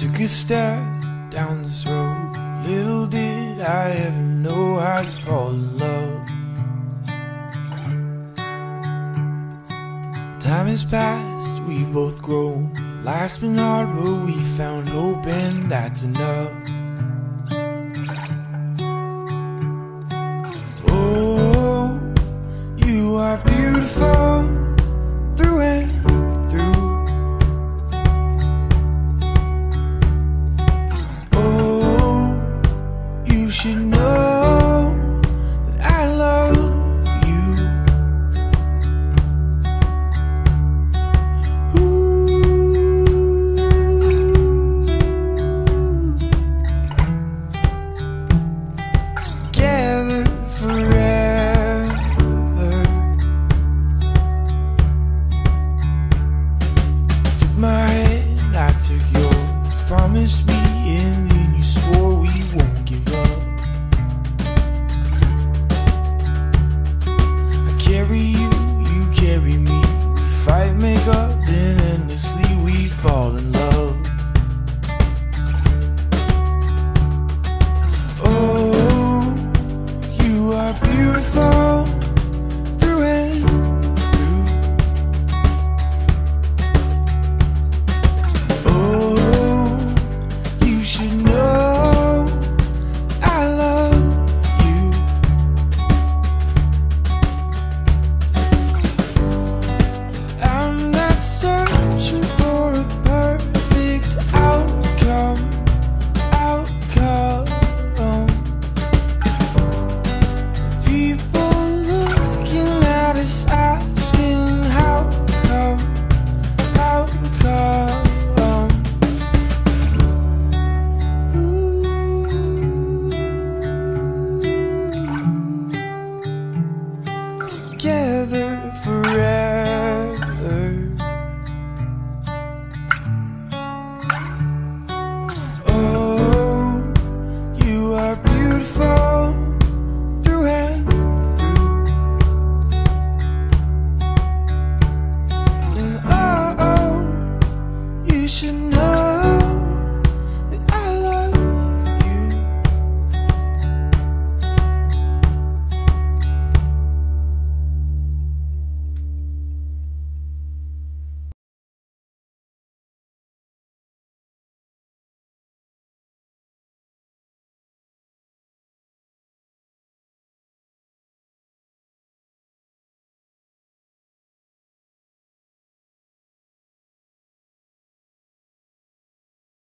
took a step down this road. Little did I ever know I'd fall in love. Time has passed, we've both grown. Life's been hard, but we found hope, and that's enough. Oh, you are beautiful through and through. Oh, you should know